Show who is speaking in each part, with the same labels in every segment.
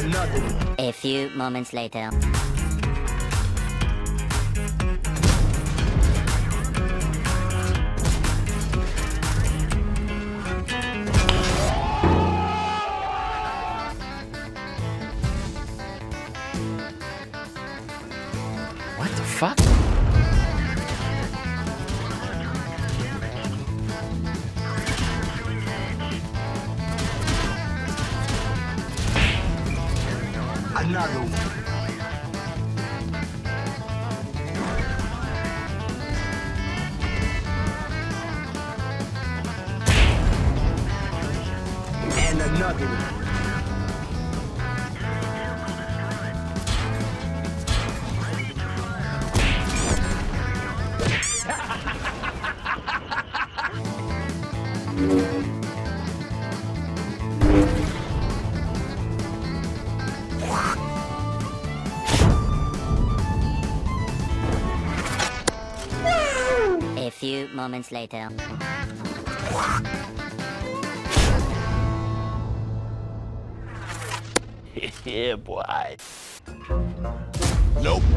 Speaker 1: another one.
Speaker 2: A few moments later.
Speaker 3: What the fuck?
Speaker 1: Another one. And another one.
Speaker 2: A few moments later.
Speaker 3: Yeah, boy.
Speaker 1: Nope.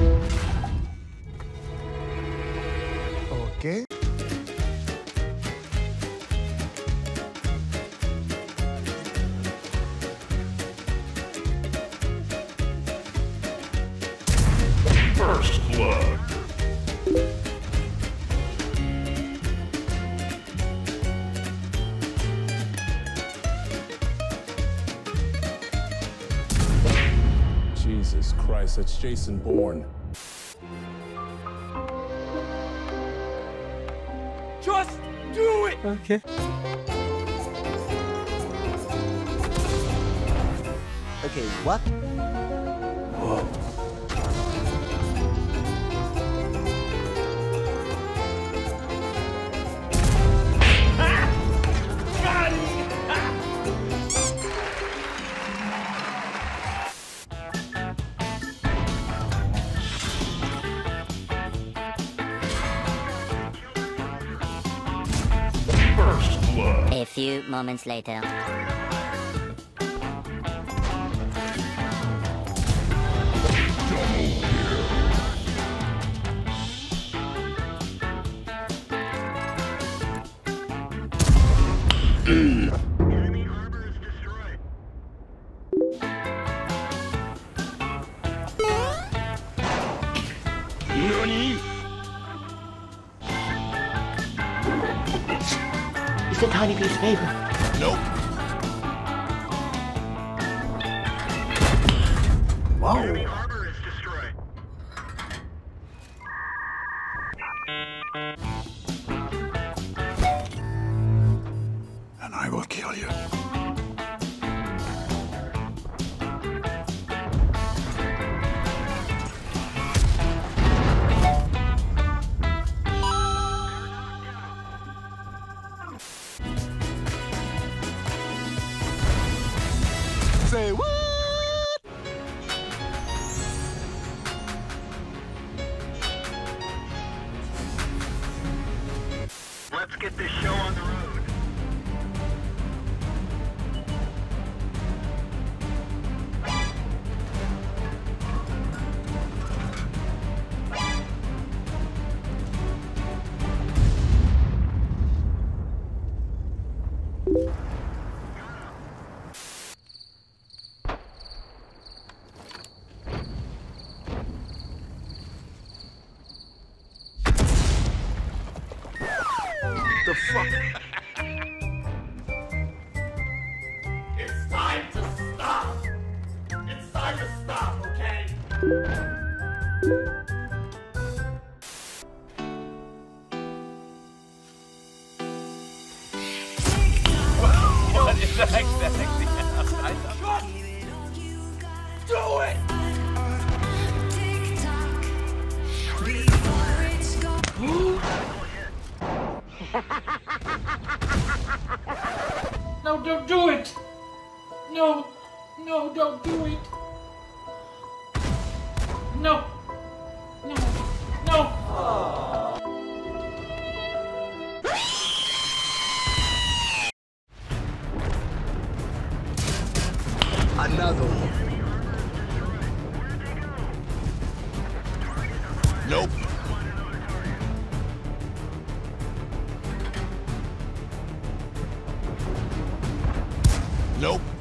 Speaker 4: Okay.
Speaker 5: First blood.
Speaker 6: Jesus Christ, that's Jason Bourne.
Speaker 5: Just do it!
Speaker 4: Okay.
Speaker 1: Okay, what?
Speaker 5: Got it! First blood.
Speaker 2: A few moments later.
Speaker 5: Enemy harbor is destroyed. NANI?
Speaker 3: It's a tiny piece of paper.
Speaker 1: Nope.
Speaker 5: Enemy
Speaker 1: Whoa.
Speaker 5: harbor is destroyed.
Speaker 1: And I will kill you. Say what?
Speaker 5: Let's get this show on the road.
Speaker 1: The fuck?
Speaker 5: It's time to stop! It's time to stop, okay? What is that exactly? Just do it!
Speaker 7: No, don't do it! No, no, don't do it! No! No! No!
Speaker 1: Another one. Nope. Nope.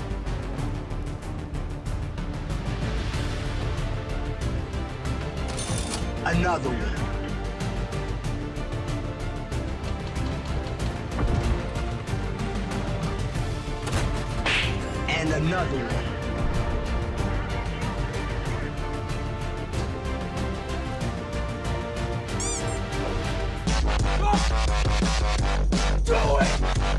Speaker 4: Another one. And another one.
Speaker 5: Do it!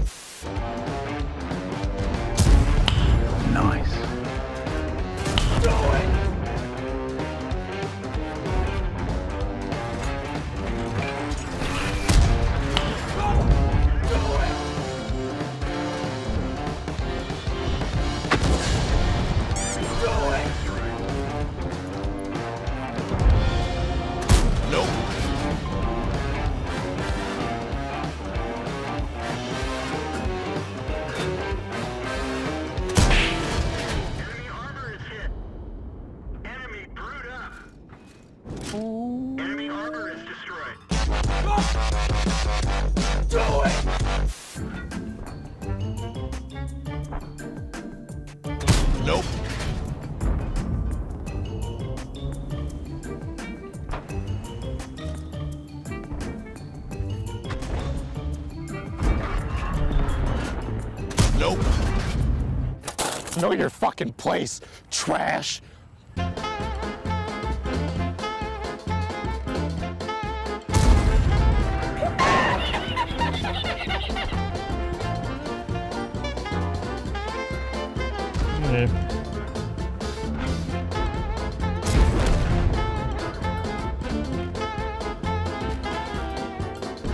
Speaker 1: Nice.
Speaker 5: Do it!
Speaker 1: Nope.
Speaker 5: Enemy armor is hit. Enemy brewed up. Enemy armor is destroyed. Do it!
Speaker 1: Nope. Nope.
Speaker 6: Know your fucking place, trash.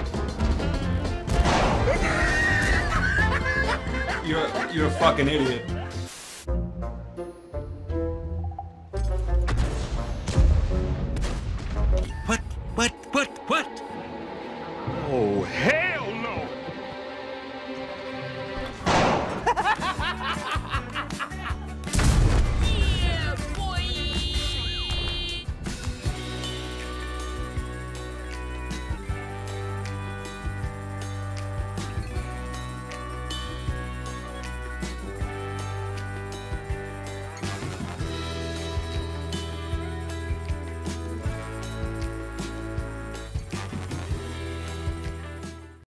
Speaker 8: You're a fucking idiot.